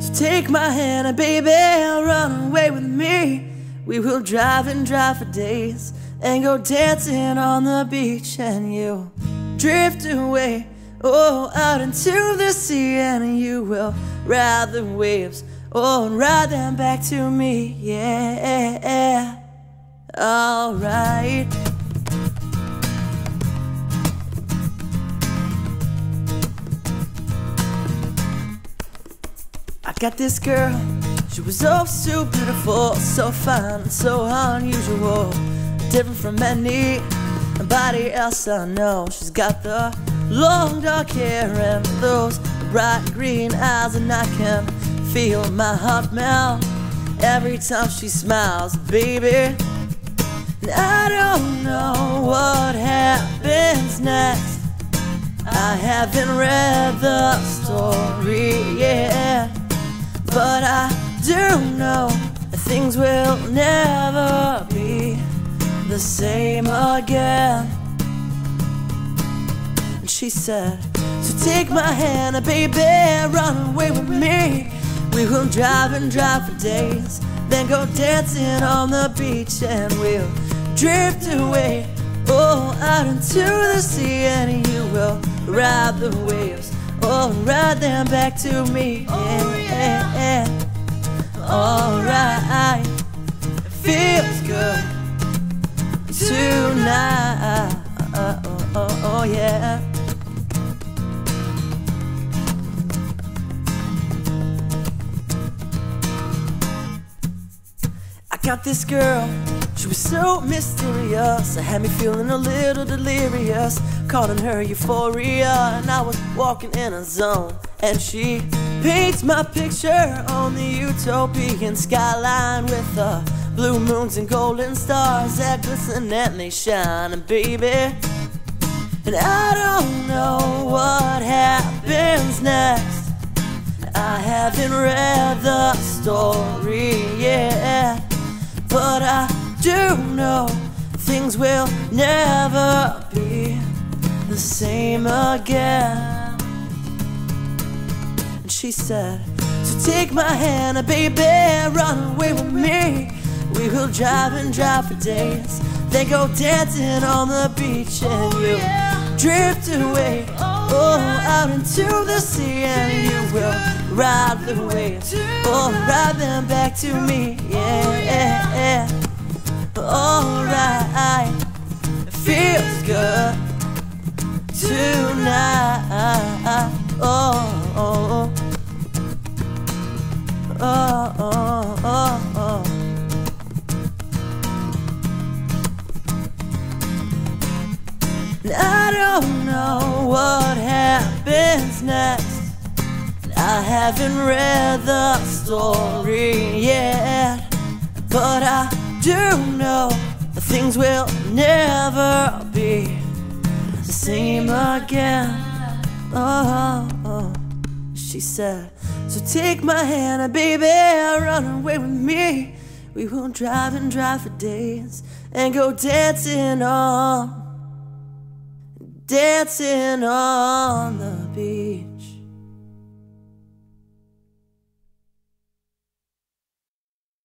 So take my hand and baby, run away with me. We will drive and drive for days and go dancing on the beach, and you'll drift away, oh, out into the sea, and you will ride the waves, oh, and ride them back to me, yeah, alright. I got this girl, she was oh so beautiful, so fine, so unusual, different from anybody else I know. She's got the long dark hair and those bright green eyes, and I can feel my heart melt every time she smiles, baby. And I don't know what happens next. I haven't read the story yet, but I do know that things will never be the same again. And she said, so take my hand and baby, run away with me. We will drive and drive for days, then go dancing on the beach, and we'll drift away, oh, out into the sea, and you will ride the waves, oh, and ride them back to me, yeah, alright. It feels good tonight, oh yeah. I got this girl, she was so mysterious, it had me feeling a little delirious, calling her euphoria, and I was walking in a zone, and she paints my picture on the utopian skyline with the blue moons and golden stars that glisten and they shine, and baby, and I don't know what happens next. I haven't read the story yet, but I do know things will never be the same again. And she said, so take my hand and baby, run away with me. We will drive and drive for days, then go dancing on the beach, and you'll drift away, oh, out into the sea, and you will ride the waves, oh, ride them back to me, yeah, alright. It feels good tonight, oh, And I don't know what happens next. I haven't read the story yet, but I do know that things will never be the same again. Oh, she said, so take my hand and baby, run away with me. We will drive and drive for days and go dancing on the beach.